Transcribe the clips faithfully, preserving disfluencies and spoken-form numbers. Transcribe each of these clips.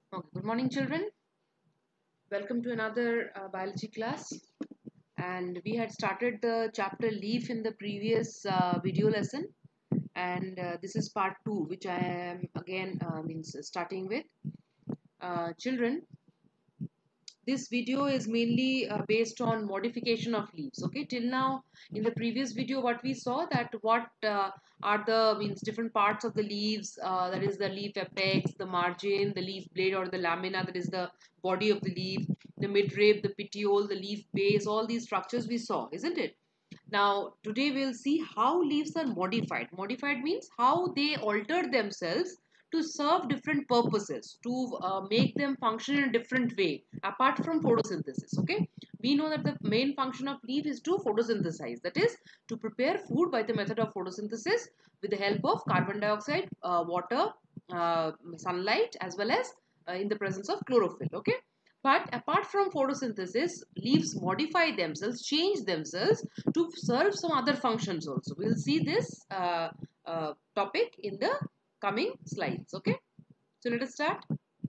Okay, good morning, children. Welcome to another uh, biology class. And we had started the chapter leaf in the previous uh, video lesson, and uh, this is part two, which I am again uh, means starting with. Uh, children, this video is mainly uh, based on modification of leaves. Okay, till now in the previous video what we saw that what uh, are the means different parts of the leaves, uh, that is the leaf apex, the margin, the leaf blade or the lamina, that is the body of the leaf, the midrib, the petiole, the leaf base, all these structures we saw, isn't it? Now today we'll see how leaves are modified. Modified means how they alter themselves to serve different purposes, to uh, make them function in a different way apart from photosynthesis. Okay, we know that the main function of leaf is to photosynthesize, that is to prepare food by the method of photosynthesis with the help of carbon dioxide, uh, water, uh, sunlight, as well as uh, in the presence of chlorophyll. Okay, but apart from photosynthesis, leaves modify themselves, change themselves to serve some other functions also. We'll see this uh, uh, topic in the coming slides. Okay, so let us start.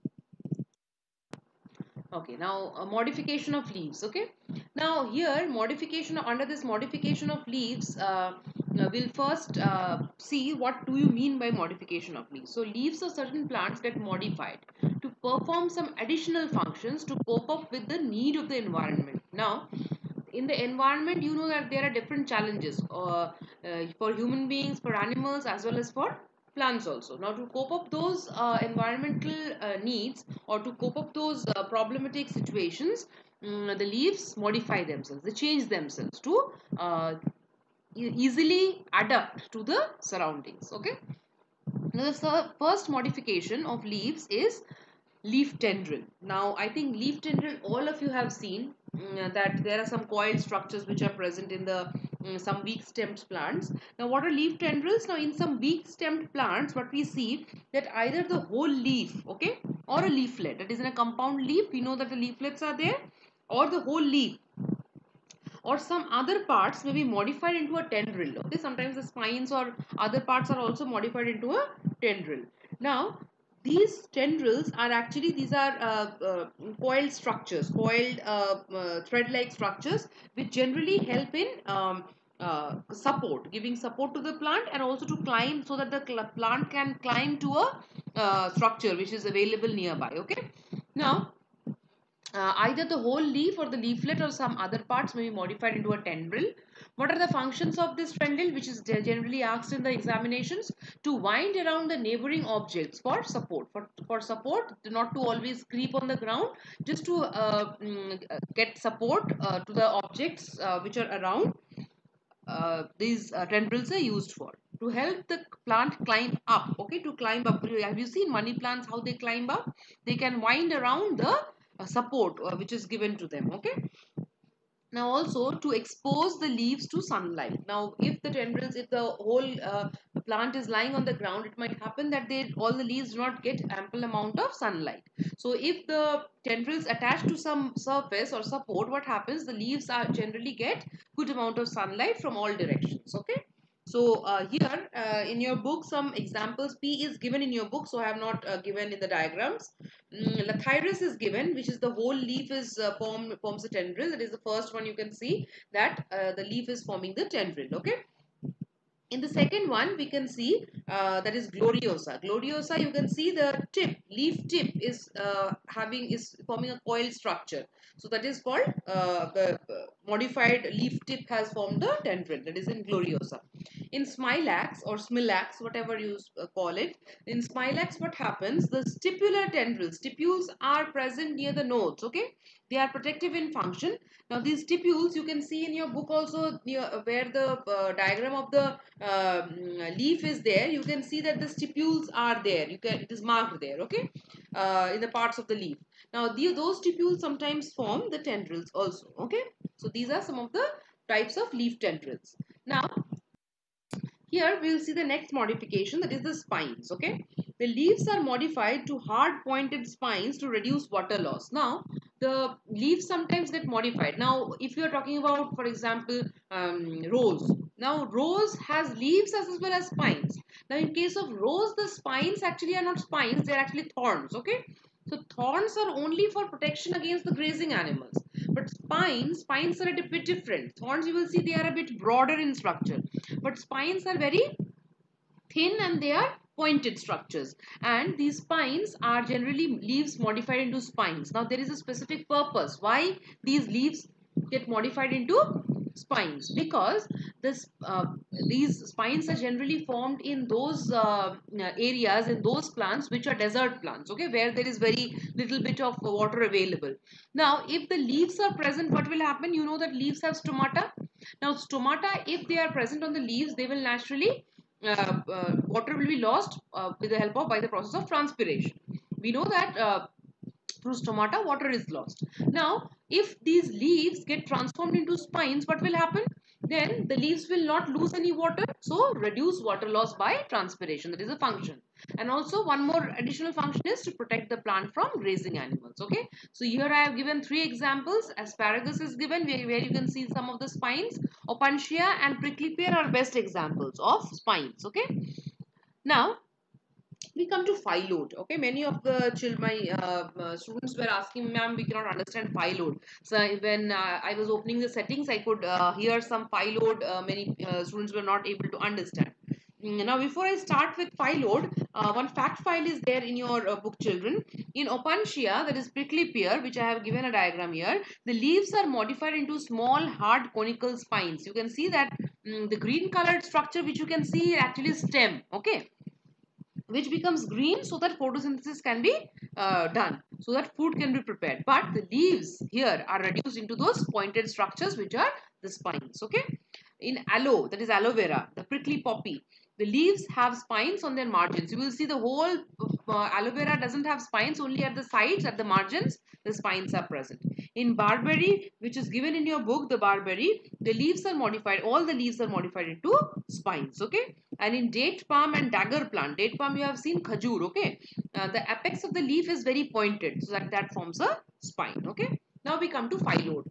Okay, now a modification of leaves. Okay, now here modification, under this modification of leaves, uh, uh, we'll first uh, see what do you mean by modification of leaves. So leaves of certain plants get modified to perform some additional functions to cope up with the need of the environment. Now in the environment, you know that there are different challenges uh, uh, for human beings, for animals, as well as for plants also. Now to cope up those uh, environmental uh, needs, or to cope up those uh, problematic situations, um, the leaves modify themselves, they change themselves to uh, e- easily adapt to the surroundings. Okay, now the first modification of leaves is leaf tendril. Now I think leaf tendril all of you have seen, mm, that there are some coiled structures which are present in the mm, some weak stemmed plants. Now what are leaf tendrils? Now in some weak stemmed plants what we see that either the whole leaf, okay, or a leaflet, that is in a compound leaf, we know that the leaflets are there, or the whole leaf or some other parts may be modified into a tendril. Okay, sometimes the spines or other parts are also modified into a tendril. Now these tendrils are actually, these are uh, uh, coiled structures, coiled uh, uh, thread-like structures, which generally help in um, uh, support, giving support to the plant, and also to climb, so that the plant can climb to a uh, structure which is available nearby. Okay, now uh, either the whole leaf or the leaflet or some other parts may be modified into a tendril. What are the functions of this tendril, which is generally asked in the examinations? To wind around the neighboring objects for support. For, for support, not to always creep on the ground, just to uh, mm, get support uh, to the objects uh, which are around. Uh, these uh, tendrils are used for to help the plant climb up. Okay, to climb up. Have you seen money plants, how they climb up? They can wind around the uh, support uh, which is given to them. Okay, now also to expose the leaves to sunlight. Now if the tendrils, if the whole uh, plant is lying on the ground, it might happen that they all the leaves do not get ample amount of sunlight. So if the tendrils attach to some surface or support, what happens, the leaves are generally get good amount of sunlight from all directions. Okay, so uh, here uh, in your book some examples P is given in your book, so I have not uh, given in the diagrams. Mm, Lathyrus is given, which is the whole leaf is uh, form, forms a tendril. That is the first one you can see that uh, the leaf is forming the tendril. Okay. In the second one, we can see uh, that is gloriosa. Gloriosa, you can see the tip, leaf tip is uh, having, is forming a coil structure. So that is called uh, the uh, modified leaf tip has formed the tendril. That is in gloriosa. In smilax or smilax, whatever you uh, call it, in smilax what happens? The stipular tendrils, stipules are present near the nodes. Okay, they are protective in function. Now these stipules you can see in your book also, near where the uh, diagram of the um, leaf is there, you can see that the stipules are there. You can, it is marked there. Okay, uh, in the parts of the leaf. Now the, those stipules sometimes form the tendrils also. Okay, so these are some of the types of leaf tendrils. Now here we will see the next modification, that is the spines. Okay, the leaves are modified to hard pointed spines to reduce water loss. Now the leaves sometimes get modified. Now if you are talking about, for example, um, rose. Now rose has leaves as well as spines. Now in case of rose, the spines actually are not spines, they are actually thorns. Okay, So thorns are only for protection against the grazing animals. But spines, spines are a bit different. Thorns, you will see they are a bit broader in structure. But spines are very thin and they are pointed structures. And these spines are generally leaves modified into spines. Now there is a specific purpose why these leaves get modified into spines, because this uh, these spines are generally formed in those uh, areas, in those plants which are desert plants, okay, where there is very little bit of water available. Now if the leaves are present, what will happen? You know that leaves have stomata. Now stomata, if they are present on the leaves, they will naturally uh, uh, water will be lost uh, with the help of by the process of transpiration. We know that uh, through stomata water is lost. Now if these leaves get transformed into spines, what will happen? Then the leaves will not lose any water, so reduce water loss by transpiration. That is a function. And also one more additional function is to protect the plant from grazing animals. Okay, so here I have given three examples. Asparagus is given where, where you can see some of the spines. Opuntia and prickly pear are best examples of spines. Okay, now we come to phyllodes. Okay, many of the children, my uh, uh, students were asking, ma'am, we cannot understand phyllodes. So when uh, I was opening the settings, I could uh, hear some phyllodes. Uh, many uh, students were not able to understand. Mm, Now, before I start with phyllodes, uh, one fact file is there in your uh, book, children. In Opuntia, that is prickly pear, which I have given a diagram here, the leaves are modified into small, hard, conical spines. You can see that mm, the green colored structure, which you can see actually stem. Okay, which becomes green so that photosynthesis can be uh, done, so that food can be prepared. But the leaves here are reduced into those pointed structures which are the spines. Okay, in aloe, that is aloe vera, the prickly poppy, the leaves have spines on their margins. You will see the whole uh, aloe vera doesn't have spines, only at the sides, at the margins the spines are present. In barberry, which is given in your book, the barberry, the leaves are modified, all the leaves are modified into spines. Okay, and in date palm and dagger plant, date palm you have seen khajur. Okay, uh, the apex of the leaf is very pointed, so that that forms a spine. Okay, now we come to phyllodes.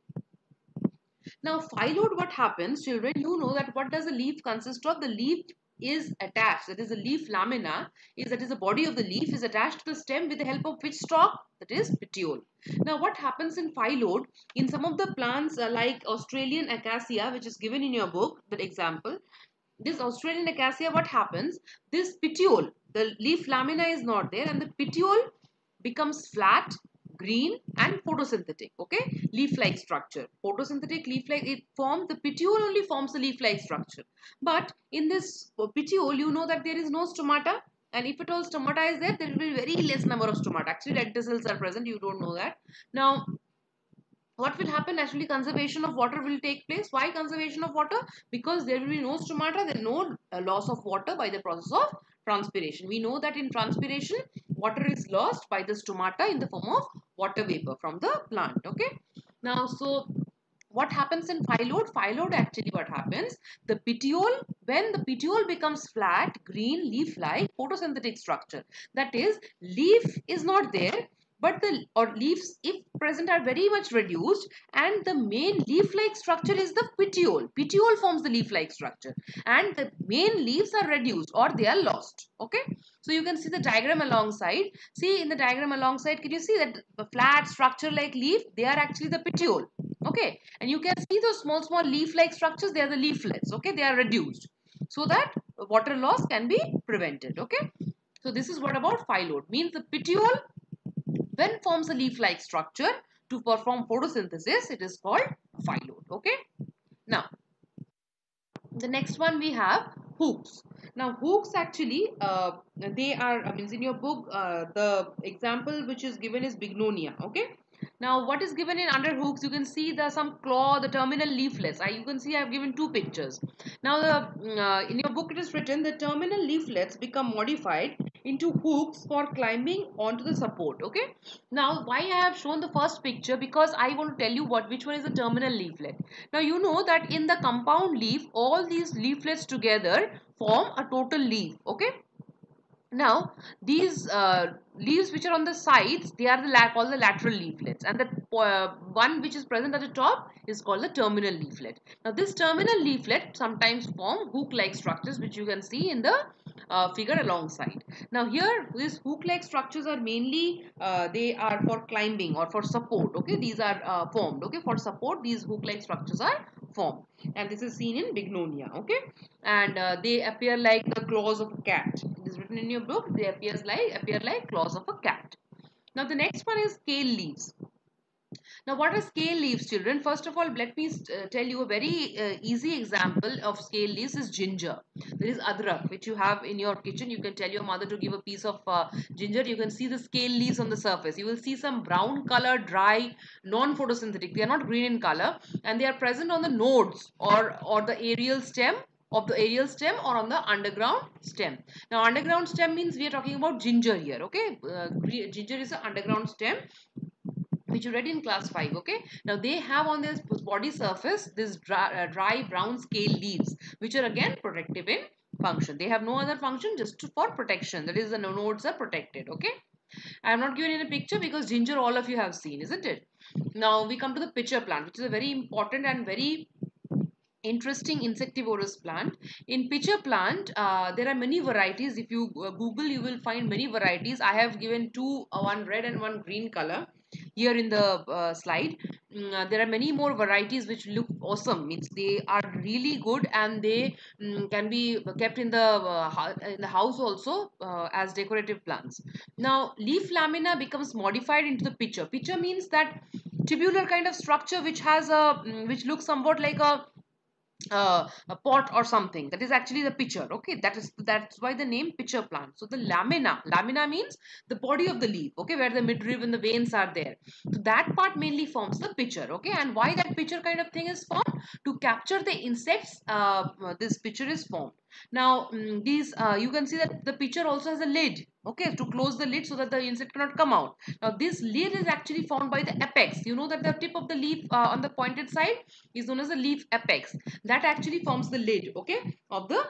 Now phyllodes, what happens, children? You know that what does a leaf consist of? The leaf is attached, that is the leaf lamina, is that is the body of the leaf is attached to the stem with the help of which stalk? That is petiole. Now what happens in phyllodes? In some of the plants uh, like Australian acacia, which is given in your book, that example, this Australian acacia, what happens? This petiole, the leaf lamina is not there, and the petiole becomes flat, green, and photosynthetic. Okay, leaf-like structure. Photosynthetic leaf-like, it forms, the petiole only forms the leaf-like structure. But in this petiole, you know that there is no stomata. And if at all stomata is there, there will be very less number of stomata. Actually, lenticels are present. You don't know that. Now, what will happen? Naturally, conservation of water will take place. Why conservation of water? Because there will be no stomata, there no uh, loss of water by the process of transpiration. We know that in transpiration, water is lost by the stomata in the form of water vapor from the plant. Okay. Now, so what happens in phyllodes? Phyllodes, actually what happens? The petiole, when the petiole becomes flat, green, leaf-like, photosynthetic structure. That is, leaf is not there, but the or leaves, if present, are very much reduced, and the main leaf-like structure is the petiole. Petiole forms the leaf-like structure, and the main leaves are reduced or they are lost. Okay, so you can see the diagram alongside. See in the diagram alongside, can you see that the flat structure like leaf? They are actually the petiole. Okay, and you can see those small small leaf-like structures. They are the leaflets. Okay, they are reduced so that water loss can be prevented. Okay, so this is what about phyllodes. Means the petiole, when forms a leaf-like structure to perform photosynthesis, it is called phyllodes. Okay. Now, the next one we have hooks. Now, hooks actually, uh, they are, I mean, in your book, uh, the example which is given is Bignonia. Okay. Now, what is given in under hooks? You can see the some claw, the terminal leaflets. I, you can see I have given two pictures. Now, the uh, in your book it is written the terminal leaflets become modified into hooks for climbing onto the support. Okay. Now, why I have shown the first picture? Because I want to tell you what which one is the terminal leaflet. Now, you know that in the compound leaf, all these leaflets together form a total leaf. Okay. Now, these uh, leaves which are on the sides, they are the la called the lateral leaflets, and the uh, one which is present at the top is called the terminal leaflet. Now, this terminal leaflet sometimes form hook-like structures, which you can see in the uh, figure alongside. Now, here these hook-like structures are mainly uh, they are for climbing or for support. Okay, these are uh, formed. Okay, for support, these hook-like structures are formed, and this is seen in Bignonia. Okay, and uh, they appear like the claws of a cat. It is written in your book. They appears like appear like claws of a cat. Now the next one is scale leaves. Now what are scale leaves, children? First of all, let me uh, tell you a very uh, easy example of scale leaves is ginger. There is adrak, which you have in your kitchen. You can tell your mother to give a piece of uh, ginger. You can see the scale leaves on the surface. You will see some brown color, dry, non-photosynthetic. They are not green in color, and they are present on the nodes or or the aerial stem of the aerial stem or on the underground stem. Now underground stem means we are talking about ginger here. Okay, uh, ginger is an underground stem which you read in class five. Okay, now they have on their body surface this dry, uh, dry brown scale leaves, which are again protective in function. They have no other function, just to, for protection. That is, the nodes are protected. Okay, I am not given in a picture because ginger all of you have seen, isn't it? Now we come to the pitcher plant, which is a very important and very interesting insectivorous plant. In pitcher plant, uh, there are many varieties. If you uh, Google, you will find many varieties. I have given two, uh, one red and one green color here in the uh, slide. Mm, uh, there are many more varieties which look awesome. Means they are really good, and they mm, can be kept in the uh, in the house also uh, as decorative plants. Now leaf lamina becomes modified into the pitcher. Pitcher means that tubular kind of structure which has a mm, which looks somewhat like a uh, a pot or something. That is actually the pitcher. Okay, that is that's why the name pitcher plant. So the lamina, lamina means the body of the leaf. Okay, where the midrib and the veins are there. So that part mainly forms the pitcher. Okay, and why that pitcher kind of thing is formed? To capture the insects, uh, this pitcher is formed. Now um, these uh, you can see that the pitcher also has a lid. Okay, to close the lid so that the insect cannot come out. Now this lid is actually formed by the apex. You know that the tip of the leaf uh, on the pointed side is known as the leaf apex. That actually forms the lid, okay, of the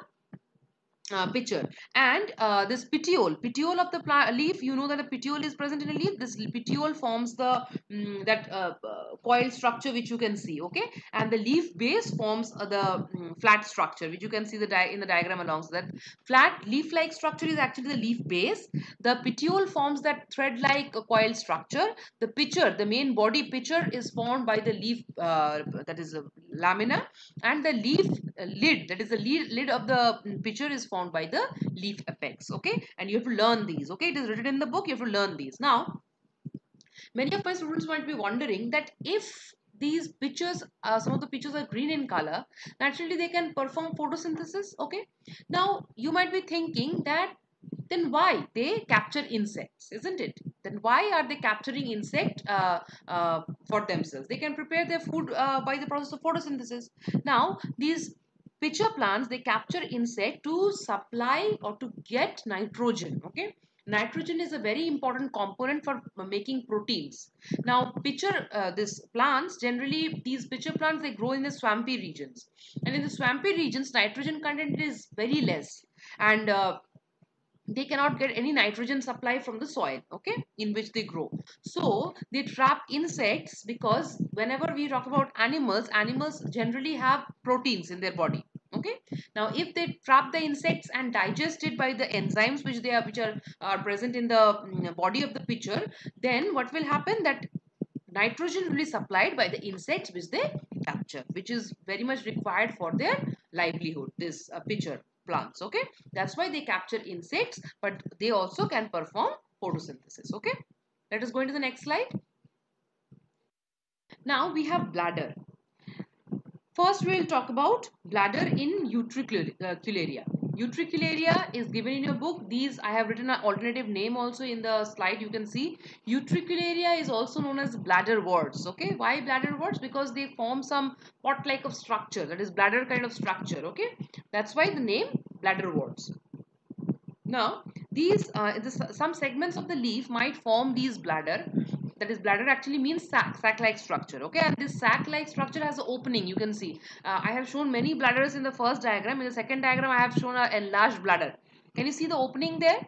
uh, pitcher. And uh, this petiole petiole of the leaf, you know that a petiole is present in a leaf. This petiole forms the um, that uh, uh, coil structure which you can see. Okay, and the leaf base forms uh, the um, flat structure which you can see the in the diagram along. So that flat leaf like structure is actually the leaf base. The petiole forms that thread like coil structure. The pitcher, the main body pitcher, is formed by the leaf uh, that is a lamina, and the leaf uh, lid, that is the lid, lid of the pitcher, is formed by the leaf apex. Okay, and you have to learn these. Okay, it is written in the book. You have to learn these. Now many of my students might be wondering that if these pitchers, uh, some of the pitchers are green in color, naturally they can perform photosynthesis. Okay, now you might be thinking that then why they capture insects, isn't it? Then why are they capturing insect uh, uh, for themselves? They can prepare their food uh, by the process of photosynthesis. Now these pitcher plants, they capture insect to supply or to get nitrogen. Okay, nitrogen is a very important component for making proteins. Now pitcher uh, this plants, generally these pitcher plants, they grow in the swampy regions, and in the swampy regions nitrogen content is very less, and uh, they cannot get any nitrogen supply from the soil, okay, in which they grow. So they trap insects, because whenever we talk about animals, animals generally have proteins in their body. Okay, now if they trap the insects and digest it by the enzymes which they are which are, are present in the um, body of the pitcher, then what will happen, that nitrogen will be supplied by the insects which they capture, which is very much required for their livelihood, this uh, pitcher plants. Okay, that's why they capture insects, but they also can perform photosynthesis. Okay, let us go into the next slide. Now we have bladder. First we will talk about bladder in utricularia. Utricularia is given in your book. These I have written an alternative name also in the slide. You can see utricularia is also known as bladder warts. Okay, why bladder warts? Because they form some pot like of structure, that is bladder kind of structure. Okay, that's why the name bladder warts. Now these uh, the, some segments of the leaf might form these bladder. That is, bladder actually means sac, sac-like structure. Okay, and this sac-like structure has an opening. You can see. Uh, I have shown many bladders in the first diagram. In the second diagram, I have shown an enlarged bladder. Can you see the opening there?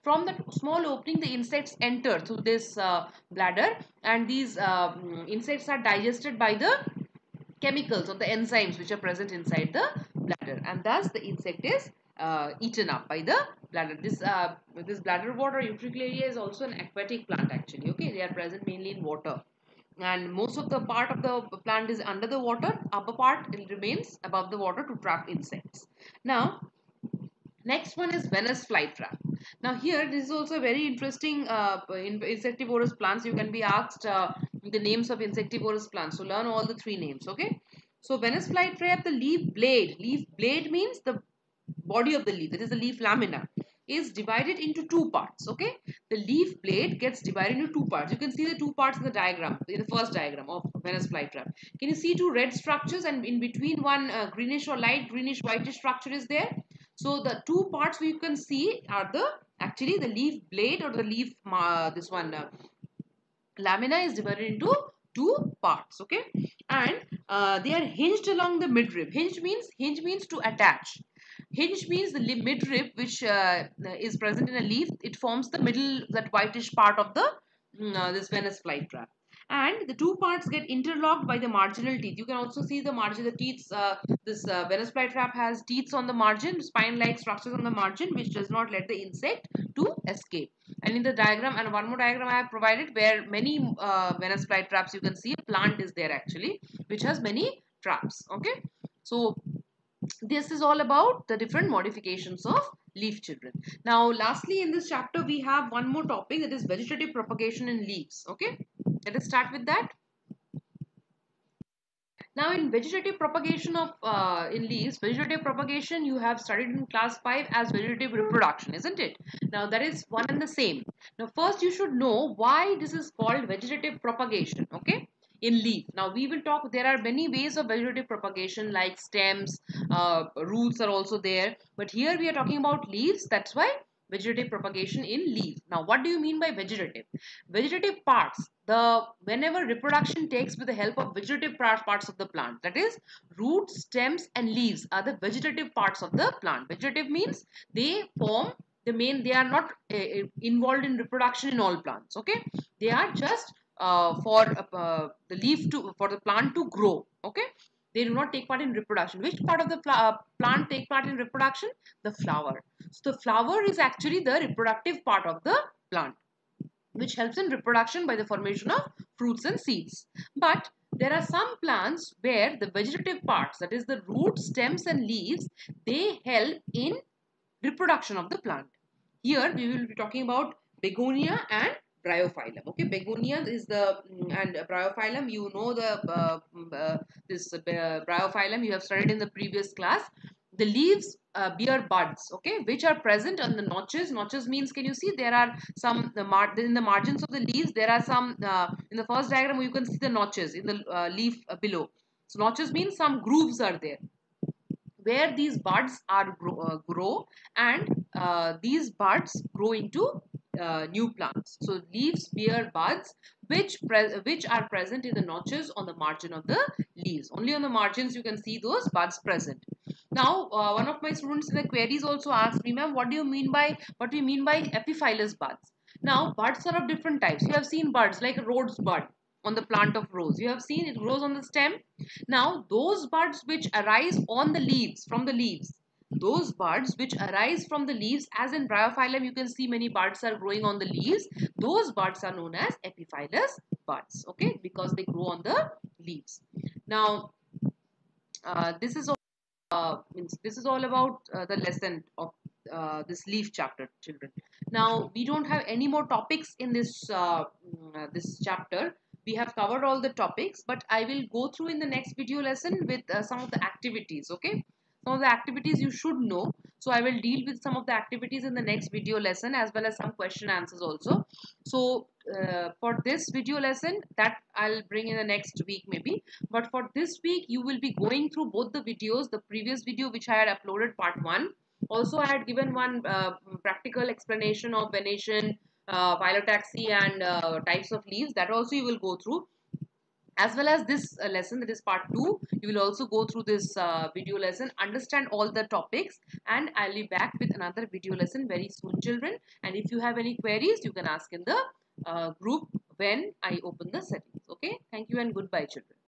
from that small opening the insects enter through this uh, bladder, and these uh, insects are digested by the chemicals or the enzymes which are present inside the bladder, and thus the insect is uh, eaten up by the bladder. This uh, this bladderwort or utricularia is also an aquatic plant actually. Okay, they are present mainly in water, and most of the part of the plant is under the water. Upper part it remains above the water to trap insects. Now, next one is Venus flytrap. Now here this is also very interesting uh, in insectivorous plants. You can be asked uh, the names of insectivorous plants. So learn all the three names. Okay. So Venus flytrap, the leaf blade. Leaf blade means the body of the leaf. That is the leaf lamina is divided into two parts. Okay. The leaf blade gets divided into two parts. You can see the two parts in the diagram, in the first diagram of Venus flytrap. Can you see two red structures, and in between one uh, greenish or light greenish whitish structure is there? So the two parts you can see are the actually the leaf blade or the leaf uh, this one uh, lamina is divided into two parts. Okay, and uh, they are hinged along the midrib. Hinge means hinge means to attach. Hinge means the midrib which uh, is present in a leaf. It forms the middle, that whitish part of the uh, this Venus flytrap. And the two parts get interlocked by the marginal teeth. You can also see the margin, the teeth. Uh, this uh, Venus flytrap has teeth on the margin, spine-like structures on the margin, which does not let the insect to escape. And in the diagram, and one more diagram I have provided where many uh, Venus flytraps, you can see a plant is there actually, which has many traps. Okay, so this is all about the different modifications of leaf children. Now, lastly, in this chapter, we have one more topic, that is vegetative propagation in leaves. Okay, let us start with that. Now, in vegetative propagation of uh, in leaves, vegetative propagation you have studied in class five as vegetative reproduction, isn't it? Now, that is one and the same. Now, first you should know why this is called vegetative propagation. Okay, in leaf. Now we will talk, there are many ways of vegetative propagation like stems, uh, roots are also there, but here we are talking about leaves. That's why vegetative propagation in leaf. Now what do you mean by vegetative? Vegetative parts, the whenever reproduction takes with the help of vegetative parts of the plant, that is roots, stems and leaves are the vegetative parts of the plant. Vegetative means they form the main, they are not uh, involved in reproduction in all plants. Okay, they are just Uh, for uh, the leaf to for the plant to grow. Okay, they do not take part in reproduction. Which part of the pl uh, plant take part in reproduction? The flower. So the flower is actually the reproductive part of the plant, which helps in reproduction by the formation of fruits and seeds. But there are some plants where the vegetative parts, that is the roots, stems and leaves, they help in reproduction of the plant. Here we will be talking about begonia and bryophyllum. Okay, begonia is the and bryophyllum, you know the uh, uh, this uh, bryophyllum you have studied in the previous class. The leaves uh, bear buds, okay, which are present on the notches. Notches means, can you see there are some the mar in the margins of the leaves, there are some uh, in the first diagram you can see the notches in the uh, leaf uh, below. So notches means some grooves are there where these buds are grow, uh, grow and uh, these buds grow into uh, new plants. So leaves bear buds which which are present in the notches on the margin of the leaves. Only on the margins you can see those buds present. Now uh, one of my students in the queries also asked me, ma'am, what do you mean by what do you mean by epiphyllous buds? Now buds are of different types. You have seen buds like a rose bud on the plant of rose. You have seen it grows on the stem. Now those buds which arise on the leaves, from the leaves, those buds which arise from the leaves, as in bryophyllum you can see many buds are growing on the leaves, those buds are known as epiphyllous buds. Okay, because they grow on the leaves. Now uh, this is all uh, means this is all about uh, the lesson of uh, this leaf chapter, children. Now we don't have any more topics in this uh, uh, this chapter. We have covered all the topics, but I will go through in the next video lesson with uh, some of the activities. Okay, some of the activities you should know. So I will deal with some of the activities in the next video lesson, as well as some question answers also. So uh, for this video lesson, that I'll bring in the next week maybe, but for this week you will be going through both the videos. The previous video which I had uploaded, part one, also I had given one uh, practical explanation of venation, uh, phyllotaxy and uh, types of leaves. That also you will go through. as well as this uh, lesson, that is part two. You will also go through this uh, video lesson, understand all the topics, and I'll be back with another video lesson very soon, children. And if you have any queries, you can ask in the uh, group when I open the settings. Okay, thank you and goodbye, children.